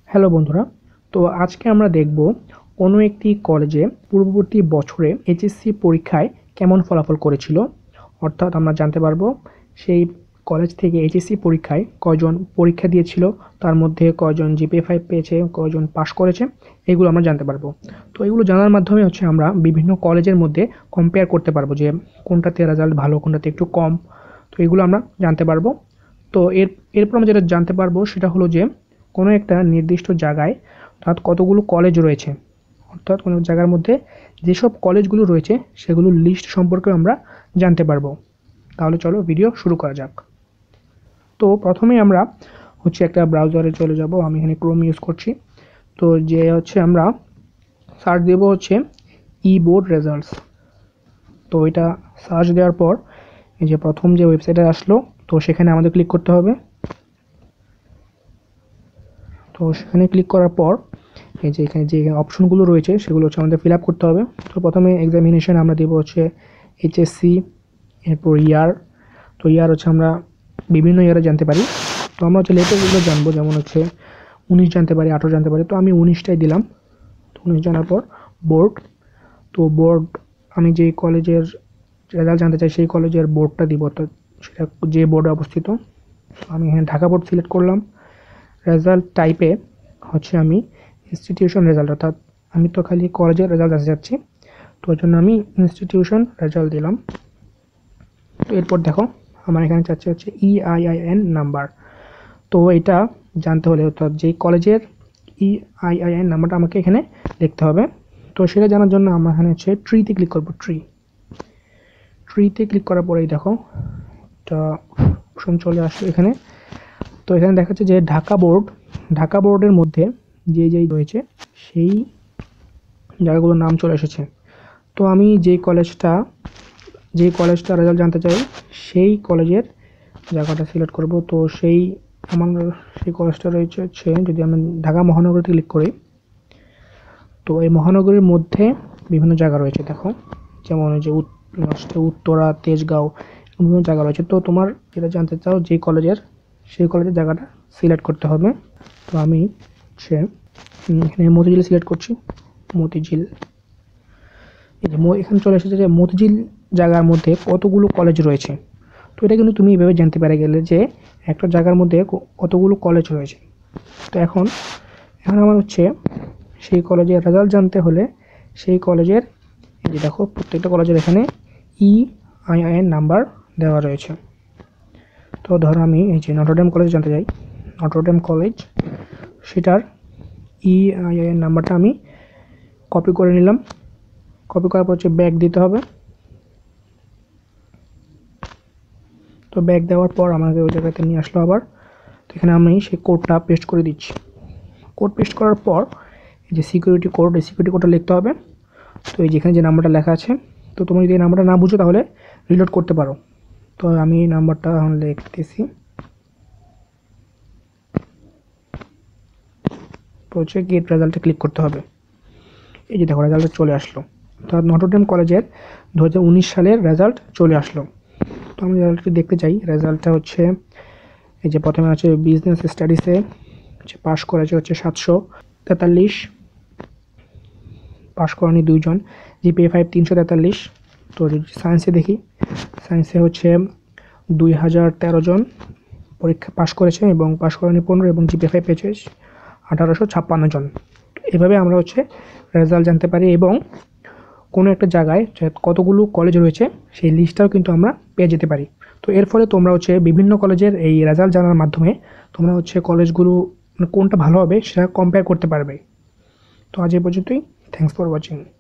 Hello বন্ধুরা, তো আজকে আমরা দেখব কোনো একটি কলেজে পূর্ববর্তী বছরে এইচএসসি পরীক্ষায় কেমন ফলাফল করেছিল। অর্থাৎ আমরা জানতে পারবো সেই কলেজ থেকে এইচএসসি পরীক্ষায় কয়জন পরীক্ষা দিয়েছিল, তার মধ্যে কয়জন জিপিএ 5 পেয়েছে, কয়জন পাস করেছে, এগুলো আমরা জানতে পারবো। তো এগুলো জানার মাধ্যমে আমরা বিভিন্ন কলেজের মধ্যে কম্পেয়ার করতে পারবো যে কোনটাতে রেজাল্ট ভালো, কোনটাতে একটু কম। তো এগুলো আমরা জানতে পারবো। তো এরপর আমরা যেটা জানতে পারবো সেটা হলো যে কোনো একটা নির্দিষ্ট জায়গায় অর্থাৎ কতগুলো কলেজ রয়েছে, অর্থাৎ কোনো জায়গার মধ্যে যেসব কলেজগুলো রয়েছে সেগুলোর লিস্ট সম্পর্কে আমরা জানতে পারবো। তাহলে চলো ভিডিও শুরু করা যাক। তো প্রথমেই আমরা একটা ব্রাউজারে চলে যাব। আমি এখানে ক্রোম ইউজ করছি। তো যে আমরা সার্চ দেব ই বোর্ড রেজাল্টস। তো এটা সার্চ দেওয়ার পর এই যে প্রথম যে ওয়েবসাইটে আসলো, তো সেখানে আমাদের ক্লিক করতে হবে। তো সেখানে ক্লিক করার পর এই যে এখানে যে অপশনগুলো রয়েছে সেগুলো আমাদের ফিল আপ করতে হবে। তো প্রথমে এক্সামিনেশন আমরা দেবো এইচএসসি, এরপর ইয়ার। তো ইয়ার আমরা বিভিন্ন ইয়ারে জানতে পারি। তো আমরা লেটেস্টগুলো জানবো, যেমন 19 জানতে পারি, 18 জানতে পারি। তো আমি 19টাই দিলাম। তো 19 জানার পর বোর্ড। তো বোর্ড আমি যেই কলেজের রেজাল্ট জানতে চাই সেই কলেজের বোর্ডটা দিব, তো সেটা যে বোর্ডে অবস্থিত। আমি এখানে ঢাকা বোর্ড সিলেক্ট করলাম। রেজাল্ট টাইপে আমি ইনস্টিটিউশন রেজাল্ট, অর্থাৎ আমি তো খালি কলেজের রেজাল্ট আসতে যাচ্ছি, তো ওই জন্য আমি ইনস্টিটিউশন রেজাল্ট দিলাম। তো এরপর দেখো আমার এখানে চাচ্ছে EIIN নাম্বার। তো এটা জানতে হলে অর্থাৎ যেই কলেজের EIIN নাম্বারটা আমাকে এখানে লিখতে হবে। তো সেটা জানার জন্য আমরা এখানে ট্রিতে ক্লিক করবো। ট্রিতে ক্লিক করার পরেই দেখো একটা অপশন চলে আসলো এখানে। তো এখানে দেখাচ্ছে যে ঢাকা বোর্ডের মধ্যে যেই রয়েছে সেই জায়গাগুলোর নাম চলে এসেছে। তো আমি যেই কলেজটা রেজাল্ট জানতে চাই সেই কলেজের জায়গাটা সিলেক্ট করব। তো সেই কলেজটা রয়েছে যদি আমি ঢাকা মহানগরীতে ক্লিক করি, তো এই মহানগরীর মধ্যে বিভিন্ন জায়গা রয়েছে। দেখো যেমন এই যে উত্তরা, তেজগাঁও, বিভিন্ন জায়গা রয়েছে। তো তোমার যেটা জানতে চাও সেই কলেজের জায়গাটা সিলেক্ট করতে হবে। তো আমি এখানে মতিঝিল সিলেক্ট করছি। মতিঝিল, এই যে এখানে চলে এসেছে যে মতিঝিল জায়গার মধ্যে কতগুলো কলেজ রয়েছে। তো এটা কিন্তু তুমি এভাবে জানতে পেরে গেলে যে একটা জায়গার মধ্যে কতগুলো কলেজ রয়েছে। তো এখন আমার সেই কলেজের রেজাল্ট জানতে হলে সেই কলেজের এই যে দেখো প্রত্যেকটা কলেজের এখানে EIIN নাম্বার দেওয়া রয়েছে। তো ধরো আমি এই যে নটরডেম কলেজ জানতে চাই, নটরডেম কলেজ, সেটার EIIN নাম্বারটা আমি কপি করে নিলাম। কপি করার পর ব্যাক দিতে হবে। তো ব্যাক দেওয়ার পর আমাকে ওই জায়গাতে নিয়ে আসলো আবার। তো এখানে আমি সেই কোডটা পেস্ট করে দিচ্ছি। কোড পেস্ট করার পর এই যে সিকিউরিটি কোড, এই সিকিউরিটি কোডটা লিখতে হবে। তো এই যেখানে যে নাম্বারটা লেখা আছে, তো তুমি যদি এই নাম্বারটা না বুঝো তাহলে রিলোড করতে পারো। তো আমি এই নাম্বারটা এখন লিখতেছি। তো গেট রেজাল্টে ক্লিক করতে হবে। এই যে দেখো রেজাল্ট চলে আসলো, অর্থাৎ নটরডেম কলেজের 2019 সালের রেজাল্ট চলে আসলো। তো আমি রেজাল্টটি দেখতে চাই। রেজাল্টটা এই যে প্রথমে বিজনেস স্টাডিসে পাস করেছে 743, পাস করেনি 2 জন, জিপিএ 5 343। তো যদি সায়েন্সে দেখি, সায়েন্সে 2013 জন পরীক্ষা পাস করেছে এবং পাস করেনি 15, এবং জিপিএ 5 পেয়েছে 1856 জন। এভাবে আমরা রেজাল্ট জানতে পারি, এবং কোনো একটা জায়গায় কতগুলো কলেজ রয়েছে সেই লিস্টটাও কিন্তু আমরা পেয়ে যেতে পারি। তো এর ফলে তোমরা বিভিন্ন কলেজের এই রেজাল্ট জানার মাধ্যমে তোমরা কলেজগুলো কোনটা ভালো হবে সেটা কম্পেয়ার করতে পারবে। তো আজ এই পর্যন্তই। Thanks for watching.